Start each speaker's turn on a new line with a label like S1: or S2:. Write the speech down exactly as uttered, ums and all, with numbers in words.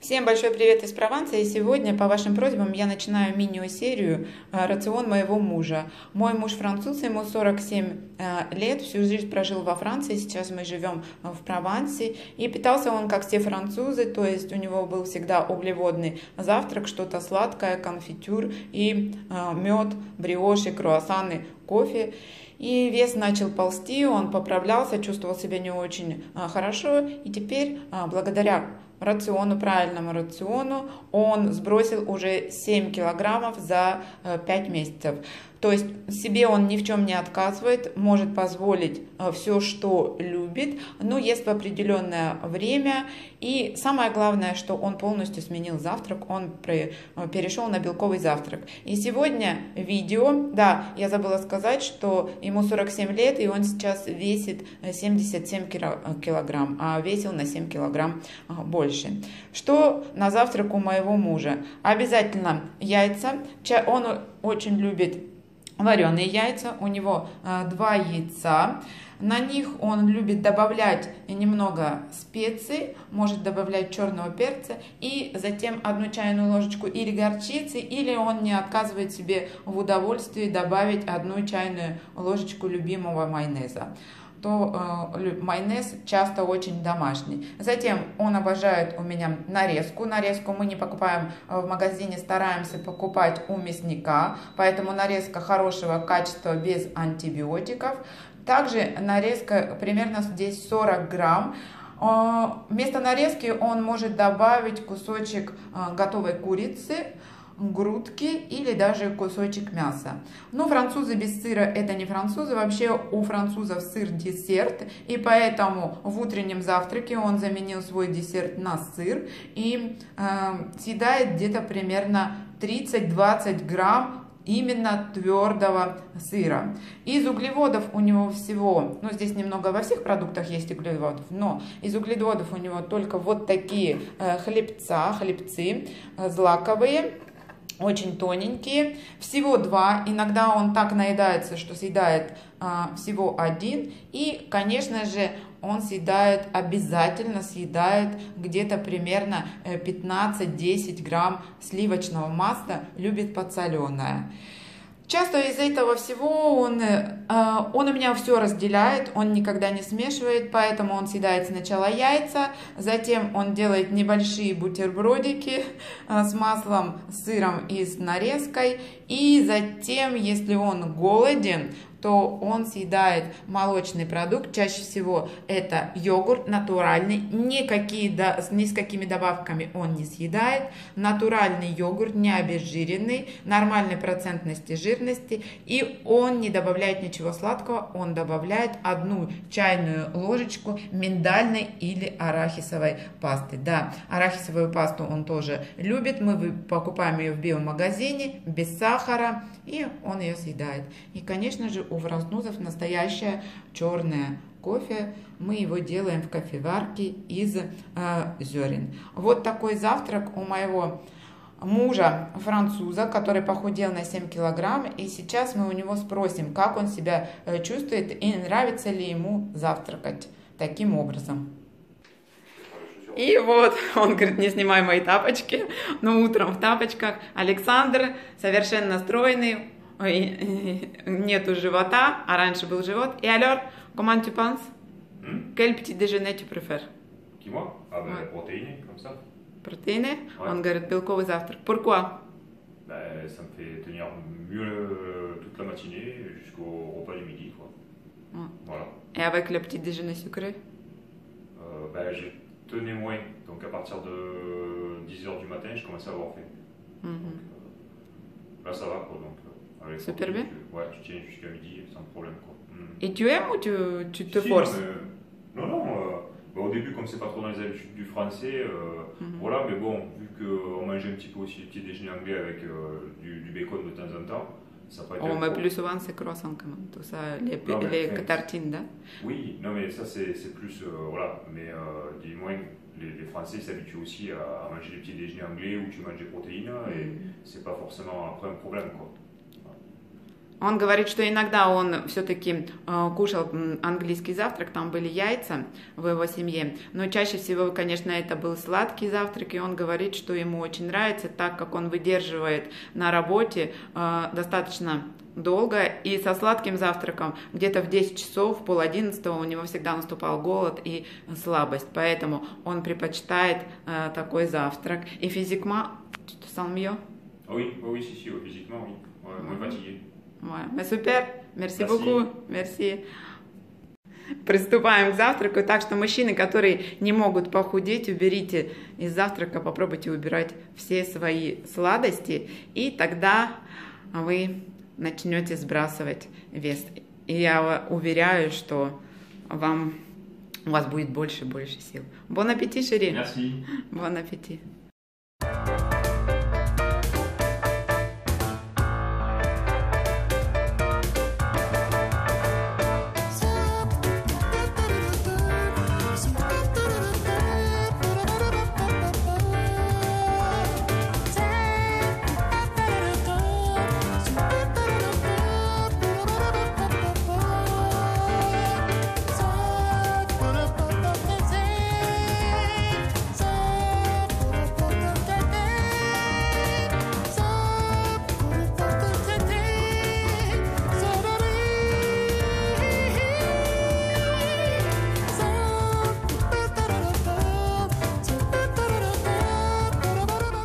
S1: Всем большой привет из Прованса, и сегодня по вашим просьбам я начинаю мини-серию «Рацион моего мужа». Мой муж француз, ему сорок семь лет, всю жизнь прожил во Франции, сейчас мы живем в Провансе, и питался он как все французы, то есть у него был всегда углеводный завтрак, что-то сладкое, конфитюр и мед, бриоши, круассаны, кофе. И вес начал ползти, он поправлялся, чувствовал себя не очень хорошо, и теперь благодаря рациону, правильному рациону, он сбросил уже семь килограммов за пять месяцев. То есть себе он ни в чем не отказывает, может позволить все, что любит, но ест в определенное время. И самое главное, что он полностью сменил завтрак, он перешел на белковый завтрак. И сегодня видео, да, я забыла сказать, что ему сорок семь лет, и он сейчас весит семьдесят семь килограмм, а весил на семь килограмм больше. Что на завтрак у моего мужа? Обязательно яйца, он очень любит вареные яйца, у него два яйца, на них он любит добавлять немного специй, может добавлять черного перца и затем одну чайную ложечку или горчицы, или он не отказывает себе в удовольствии добавить одну чайную ложечку любимого майонеза. То э, майонез часто очень домашний. Затем он обожает у меня нарезку. Нарезку мы не покупаем в магазине, стараемся покупать у мясника, поэтому нарезка хорошего качества без антибиотиков. Также нарезка примерно здесь сорок грамм. Вместо нарезки он может добавить кусочек готовой курицы, грудки или даже кусочек мяса. Но французы без сыра — это не французы. Вообще у французов сыр десерт, и поэтому в утреннем завтраке он заменил свой десерт на сыр и э, съедает где-то примерно тридцать-двадцать грамм именно твердого сыра. Из углеводов у него всего, ну здесь немного во всех продуктах есть углеводов, но из углеводов у него только вот такие э, хлебца, хлебцы э, злаковые, очень тоненькие, всего два, иногда он так наедается, что съедает а, всего один, и, конечно же, он съедает, обязательно съедает где-то примерно пятнадцать-десять грамм сливочного масла, любит подсоленое. Часто из этого всего он, он у меня все разделяет, он никогда не смешивает, поэтому он съедает сначала яйца, затем он делает небольшие бутербродики с маслом, с сыром и с нарезкой, и затем, если он голоден, то он съедает молочный продукт, чаще всего это йогурт натуральный, никакие, ни с какими добавками он не съедает, натуральный йогурт, не обезжиренный, нормальной процентности жирности, и он не добавляет ничего сладкого, он добавляет одну чайную ложечку миндальной или арахисовой пасты. Да, арахисовую пасту он тоже любит, мы покупаем ее в биомагазине, без сахара, и он ее съедает. И, конечно же, у французов настоящее черное кофе. Мы его делаем в кофеварке из э, зерен. Вот такой завтрак у моего мужа француза, который похудел на семь килограмм. И сейчас мы у него спросим, как он себя чувствует и нравится ли ему завтракать таким образом. И вот, он говорит, не снимай мои тапочки, но утром в тапочках. Александр совершенно стройный, нету живота, а раньше был живот. Et alors, comment tu penses? Hmm? Quel petit déjeuner tu préfères?
S2: Qui, moi? Ah ben, ouais. Protéiné, comme ça.
S1: Protéiné?
S2: Ouais.
S1: Он говорит, белковый завтрак. Pourquoi?
S2: Ben, ça me fait tenir mieux le, toute la matinée jusqu'au repas du midi, quoi.
S1: Ouais.
S2: Voilà.
S1: Et avec le petit déjeuner sucré?
S2: euh, Ben, je tenais moins. Donc à partir de dix heures du matin, je commençais à avoir faim. Mm-hmm. Donc, euh, là, ça va, quoi. Donc, avec
S1: super bien.
S2: Je, ouais, je tiens jusqu'à midi sans problème, quoi. Mm.
S1: Et tu aimes ou tu, tu te
S2: si,
S1: forces?
S2: mais, Non, non. Euh, bah, au début, comme c'est pas trop dans les habitudes du français, euh, mm-hmm. voilà, mais bon, vu qu'on mangeait un petit peu aussi le petit déjeuner anglais avec euh, du, du bacon de temps en temps, ça peut être.
S1: Oh, mais plus souvent c'est croissant quand même, tout ça, les, non, les mais, tartines, là.
S2: Oui, non, mais ça c'est plus, euh, voilà, mais euh, du moins. Les, les Français s'habituent aussi à, à manger des petits déjeuners anglais où tu manges des protéines mm. et c'est pas forcément après un problème, quoi.
S1: Он говорит, что иногда он все-таки э, кушал английский завтрак, там были яйца в его семье, но чаще всего, конечно, это был сладкий завтрак, и он говорит, что ему очень нравится, так как он выдерживает на работе э, достаточно долго, и со сладким завтраком где-то в десять часов, пол одиннадцатого у него всегда наступал голод и слабость, поэтому он предпочитает э, такой завтрак. И физикма, tu te sens mieux?
S2: Oui, oui, si, si, physiquement, oui. Ouais, moins fatigué.
S1: Ouais, mais super, merci beaucoup, merci. Приступаем к завтраку, так что мужчины, которые не могут похудеть, уберите из завтрака, попробуйте убирать все свои сладости, и тогда вы начнете сбрасывать вес. И я уверяю, что вам, у вас будет больше и больше сил. Bon appétit, chérie.
S2: Merci.
S1: Bon appétit.